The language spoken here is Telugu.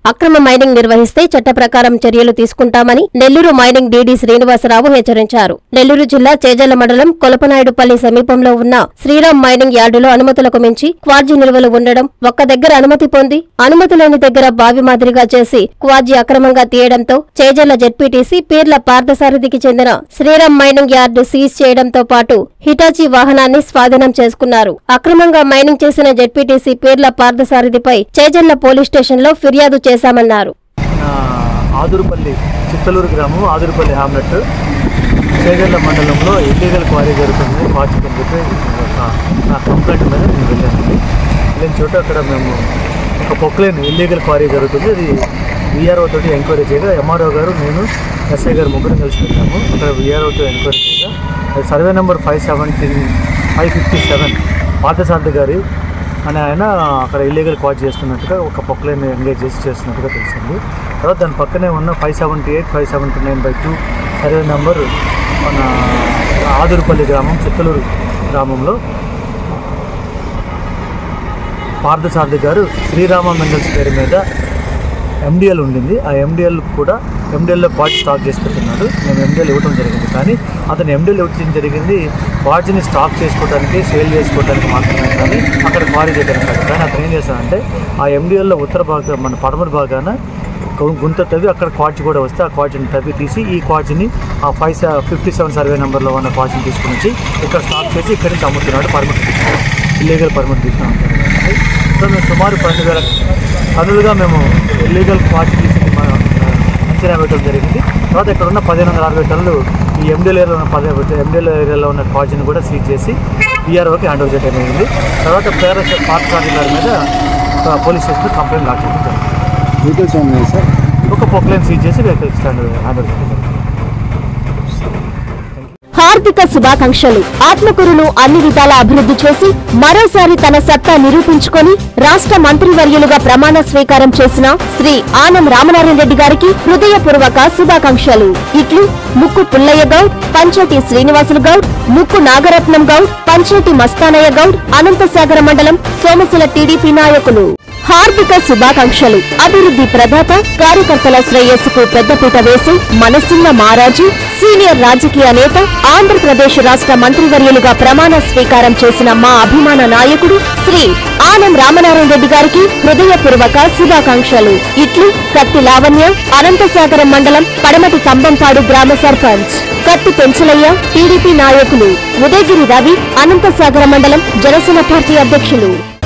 అక్రమ మైనింగ్ నిర్వహిస్తే చట్ట ప్రకారం చర్యలు తీసుకుంటామని నెల్లూరు మైనింగ్ డీడీ శ్రీనివాసరావు హెచ్చరించారు. నెల్లూరు జిల్లా చేజర్ల మండలం కొలపనాయుడుపల్లి సమీపంలో ఉన్న శ్రీరామ్ మైనింగ్ యార్డులో అనుమతులకు మించి క్వార్జీ నిల్వలు ఉండడం, ఒక్క దగ్గర అనుమతి పొంది అనుమతి లేని దగ్గర బావి మాదిరిగా చేసి క్వార్జీ అక్రమంగా తీయడంతో చేజర్ల జెడ్పీటీసీ పీర్ల పార్థసారథికి చెందిన శ్రీరామ్ మైనింగ్ యార్డు సీజ్ చేయడంతో పాటు హిటాచీ వాహనాన్ని స్వాధీనం చేసుకున్నారు. అక్రమంగా మైనింగ్ చేసిన జెడ్పీటీసీ పీర్ల పార్థసారథిపై చేజర్ల పోలీస్ స్టేషన్లో ఫిర్యాదు చేశామన్నారు. ఆదురుపల్లి చిత్తలూరు గ్రామం ఆదురుపల్లి హామ్లెట్ చేజర్ల మండలంలో ఇల్లీగల్ క్వారీ జరుగుతుంది వాచింగ్ అని చెప్పి నా కంప్లైంట్ మీద నేను వెళ్ళానండి. వెళ్ళిన చోట అక్కడ మేము ఒక పొక్లైన్ ఇల్లీగల్ క్వారీ జరుగుతుంది, అది విఆర్ఓ తోటి ఎంక్వైరీ చేయగా ఎంఆర్ఓ గారు నేను ఎస్ఐ గారు ముగ్గురు కలిసి వెళ్ళాము. అక్కడ విఆర్ఓతో ఎంక్వైరీ చేయగా సర్వే నెంబర్ 557 పార్థసారథి గారి అని ఆయన అక్కడ ఇల్లీగల్ క్వారీ చేస్తున్నట్టుగా ఒక పొక్లైన్ ఎంగేజ్ చేస్తున్నట్టుగా తెలిసింది. తర్వాత దాని పక్కనే ఉన్న 578, 579/2 సర్వే నెంబర్ మన ఆదురుపల్లి గ్రామం చిత్తలూరు గ్రామంలో పార్థసారథి గారు శ్రీరామ మినరల్స్ పేరు మీద ఎండిఎల్ ఉండింది. ఆ ఎండిఎల్లో క్వార్జ్ స్టాక్ చేసి పెట్టున్నాడు. మేము ఎండిఎల్ ఇవ్వడం జరిగింది, కానీ అతను ఎండిఎల్ ఇవ్వడం జరిగింది క్వార్జ్ని స్టాక్ చేసుకోవడానికి, సేల్ చేసుకోవడానికి మాత్రమే, కానీ అక్కడ క్వారీ చేయడానికి కాదు. కానీ అతను ఏం చేశాడంటే ఆ ఎండిఎల్లో ఉత్తర భాగం మన పడమర భాగాన గుంత తవ్వి అక్కడ క్వార్జ్ కూడా వస్తే ఆ క్వార్జ్ని తవ్వి తీసి ఈ క్వార్జ్ని ఆ 557 సర్వే నెంబర్లో ఉన్న క్వార్జ్ని తీసుకుని వచ్చి ఇక్కడ స్టాక్ చేసి ఇక్కడి నుంచి అమ్ముతున్నాడు. పర్మిట్ తీసుకున్నాడు, ఇల్లీగల్ పర్మిట్ తీసుకున్నాం. సో మేము సుమారు 12,000 టన్నులుగా మేము ఇల్లీగల్ క్వార్జ్ తీసి అంచనా వేయడం జరిగింది. తర్వాత ఇక్కడ ఉన్న 1560 టన్నులు ఈ ఎండిఎల్ ఏరియాలో ఉన్న క్వార్జ్ని కూడా సీజ్ చేసి విఆర్ఓకి హ్యాండ్ ఓవర్ చేయడం జరిగింది. తర్వాత పార్థసారథి గారి మీద పోలీస్ స్టేషన్లో కంప్లైంట్ లాక్ చేయడం జరిగింది. ఒక పొక్లైన్ సీజ్ చేసి వెహికల్ స్టాండ్ హ్యాండ్ ఓవర్ చేయడం జరిగింది. హార్దిక శుభాకాంక్షలు. ఆత్మకూరును అన్ని విధాల అభివృద్ధి చేసి మరోసారి తన సత్తా నిరూపించుకొని రాష్ట్ర మంత్రివర్యులుగా ప్రమాణ స్వీకారం చేసిన శ్రీ ఆనం రామనారాయణ రెడ్డి గారికి హృదయపూర్వక శుభాకాంక్షలు. ఇట్లు ముక్కు పుల్లయ్య గౌడ్, పంచేటి శ్రీనివాసులు గౌడ్, ముక్కు నాగరత్నం గౌడ్, పంచేటి మస్తానయ్య గౌడ్, అనంతసాగర మండలం సోమశిల టీడీపీ నాయకులు. హార్దిక శుభాకాంక్షలు. అభివృద్ధి ప్రదాత, కార్యకర్తల శ్రేయస్సుకు పెద్దపీట వేసి మనసున్న మహారాజు, సీనియర్ రాజకీయ నేత, ఆంధ్రప్రదేశ్ రాష్ట్ర మంత్రివర్యులుగా ప్రమాణ స్వీకారం చేసిన మా అభిమాన నాయకుడు శ్రీ ఆనం రామనారాయణ రెడ్డి గారికి హృదయపూర్వక శుభాకాంక్షలు. ఇట్లు కత్తి లావణ్య, అనంతసాగరం మండలం పడమటి కంబంపాడు గ్రామ సర్పంచ్. కత్తి పెంచలయ్య, టీడీపీ నాయకులు. ఉదయగిరి రవి, అనంతసాగర మండలం జనసేన పార్టీ అధ్యక్షులు.